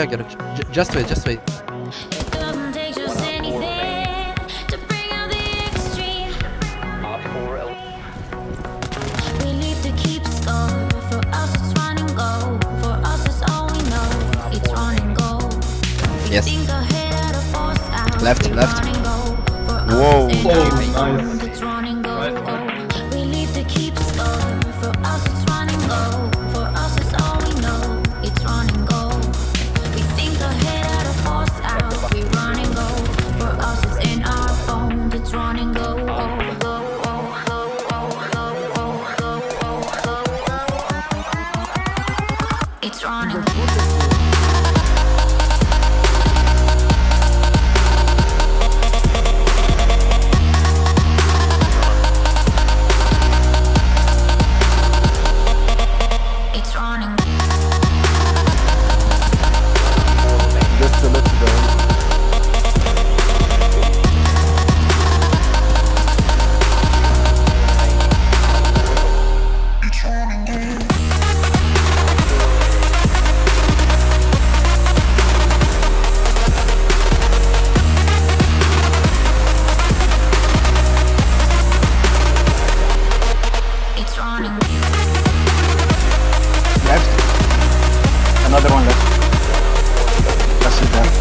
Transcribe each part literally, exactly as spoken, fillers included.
I get it. J just wait, just wait. Yes. Left, left. Whoa. Oh, nice. We leave to keep score. For us it's run and go. For us it's all we know. It's run and go. We think ahead at a force out. We run and go. For us it's in our bones. It's run and go. It's run and go. Another one left. That's it there.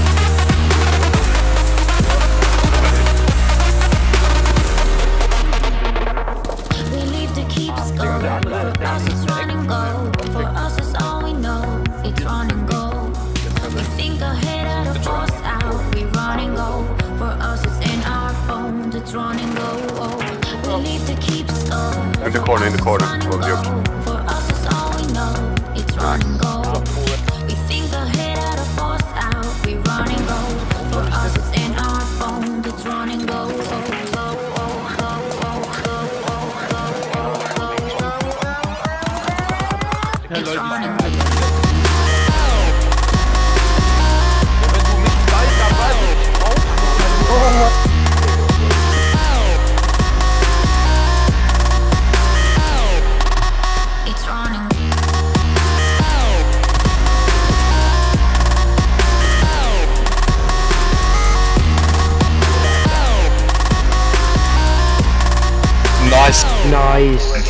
We leave to keep score. For us it's run and go. For us it's all we know. It's run and go. We think ahead at a force out. We run and go. For us it's in our bones. It's run and go. We leave to keep score. In the corner, in the corner. For us it's all we know. It's run and go. We think ahead at a force out. We run and go. For us it's in our bones. It's run and go. It's run and go. It's running. Nice. Nice.